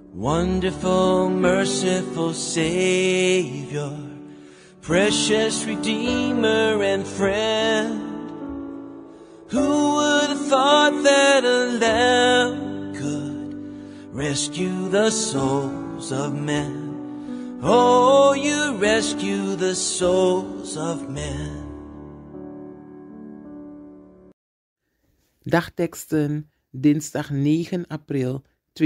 Wonderful, merciful Savior, precious Redeemer and friend. Who would have thought that a lamb could rescue the souls of men? Oh, you rescue the souls of men. Dagteksten, dinsdag 9 april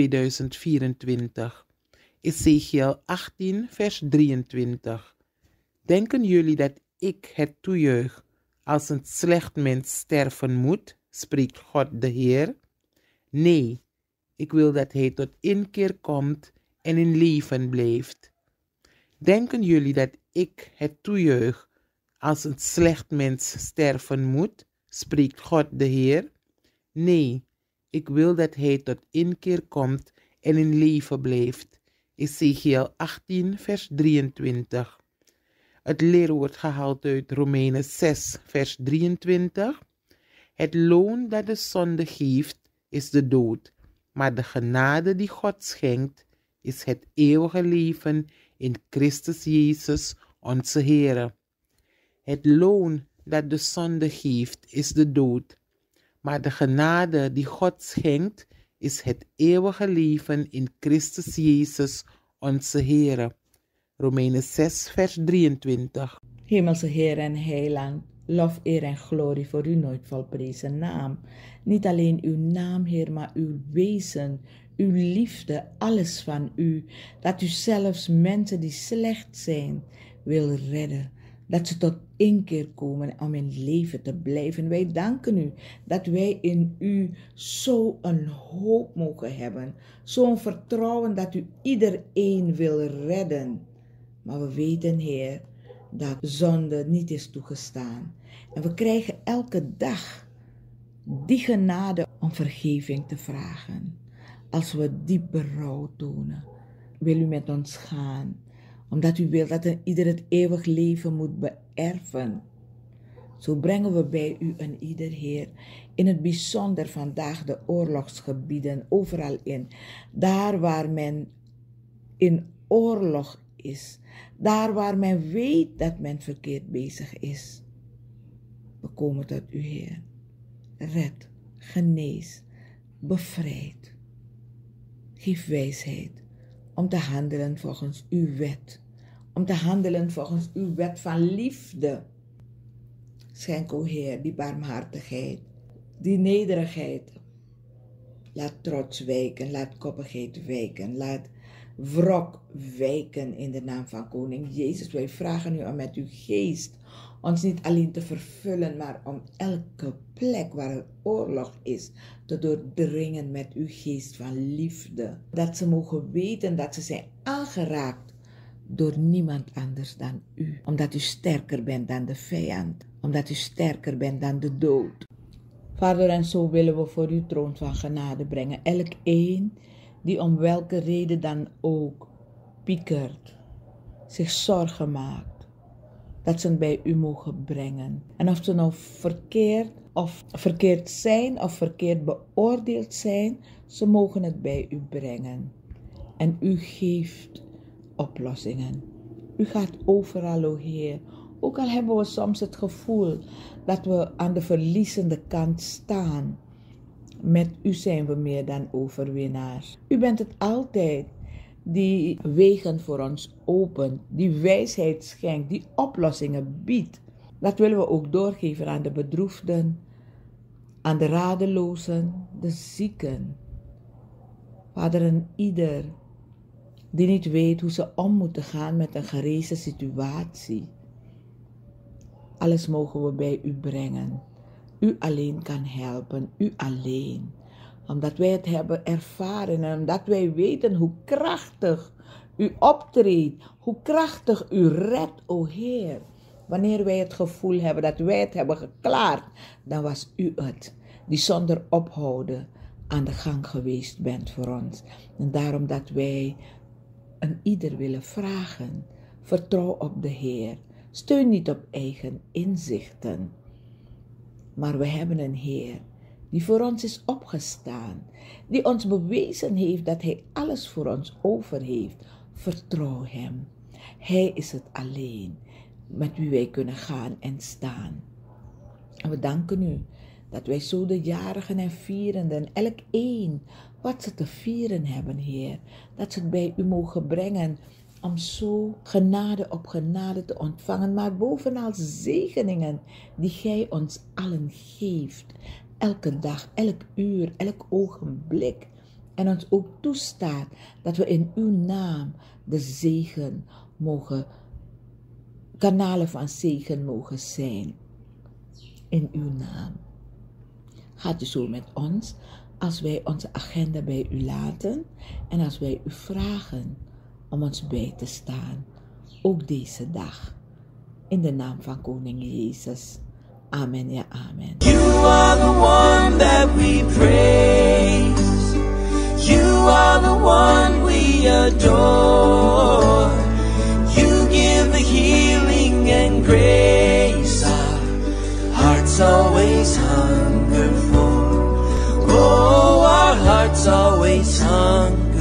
2024. Ezekiel 18, vers 23. Denken jullie dat ik het toejuich als een slecht mens sterven moet, spreekt God de Heer? Nee, ik wil dat hij tot inkeer komt en in leven blijft. Denken jullie dat ik het toejuich als een slecht mens sterven moet, spreekt God de Heer? Nee, ik wil dat hij tot inkeer komt en in leven blijft. Ezekiel 18, vers 23. Het leerwoord gehaald uit Romeinen 6, vers 23. Het loon dat de zonde geeft, is de dood. Maar de genade die God schenkt, is het eeuwige leven in Christus Jezus, onze Heer. Het loon dat de zonde geeft, is de dood. Maar de genade die God schenkt, is het eeuwige leven in Christus Jezus, onze Heer. Romeinen 6, vers 23. Hemelse Heer en Heiland, lof, eer en glorie voor uw nooit volprezen naam. Niet alleen uw naam, Heer, maar uw wezen, uw liefde, alles van u. Dat u zelfs mensen die slecht zijn, wil redden. Dat ze tot inkeer komen om in leven te blijven. Wij danken u dat wij in u zo'n hoop mogen hebben. Zo'n vertrouwen dat u iedereen wil redden. Maar we weten, Heer, dat zonde niet is toegestaan. En we krijgen elke dag die genade om vergeving te vragen. Als we diep berouw tonen, wil u met ons gaan. Omdat u wilt dat ieder het eeuwig leven moet beërven. Zo brengen we bij u een ieder, Heer. In het bijzonder vandaag de oorlogsgebieden, overal in. Daar waar men in oorlog is. Daar waar men weet dat men verkeerd bezig is. We komen tot u, Heer. Red, genees, bevrijd. Geef wijsheid om te handelen volgens uw wet. Om te handelen volgens uw wet van liefde. Schenk, o Heer, die barmhartigheid, die nederigheid. Laat trots wijken, laat koppigheid wijken, laat wrok wijken in de naam van Koning Jezus. Wij vragen u om met uw geest ons niet alleen te vervullen, maar om elke plek waar er oorlog is, te doordringen met uw geest van liefde. Dat ze mogen weten dat ze zijn aangeraakt door niemand anders dan u. Omdat u sterker bent dan de vijand. Omdat u sterker bent dan de dood. Vader, en zo willen we voor uw troon van genade brengen. Elk een die om welke reden dan ook piekert, zich zorgen maakt. Dat ze het bij u mogen brengen. En of ze nou verkeerd zijn of verkeerd beoordeeld zijn, ze mogen het bij u brengen. En u geeft oplossingen. U gaat overal, o Heer. Ook al hebben we soms het gevoel dat we aan de verliezende kant staan. Met u zijn we meer dan overwinnaars. U bent het altijd die wegen voor ons opent, die wijsheid schenkt, die oplossingen biedt. Dat willen we ook doorgeven aan de bedroefden, aan de radelozen, de zieken. Vader, en ieder die niet weet hoe ze om moeten gaan met een gerezen situatie. Alles mogen we bij u brengen. U alleen kan helpen, u alleen. Omdat wij het hebben ervaren en omdat wij weten hoe krachtig u optreedt, hoe krachtig u redt, o Heer. Wanneer wij het gevoel hebben dat wij het hebben geklaard, dan was u het, die zonder ophouden aan de gang geweest bent voor ons. En daarom dat wij een ieder willen vragen, vertrouw op de Heer. Steun niet op eigen inzichten. Maar we hebben een Heer die voor ons is opgestaan, die ons bewezen heeft dat Hij alles voor ons over heeft. Vertrouw Hem. Hij is het alleen met wie wij kunnen gaan en staan. En we danken U dat wij zo de jarigen en vierenden, elk één wat ze te vieren hebben, Heer, dat ze het bij U mogen brengen om zo genade op genade te ontvangen, maar bovenal zegeningen die Gij ons allen geeft, elke dag, elk uur, elk ogenblik, en ons ook toestaat dat we in Uw naam de zegen mogen, kanalen van zegen mogen zijn, in Uw naam. Gaat U zo met ons, als wij onze agenda bij U laten en als wij U vragen om ons bij te staan, ook deze dag. In de naam van Koning Jezus. Amen, ja, amen. You are the one that we praise. You are the one we adore. You give the healing and grace our hearts always hunger for. Oh, our hearts always hunger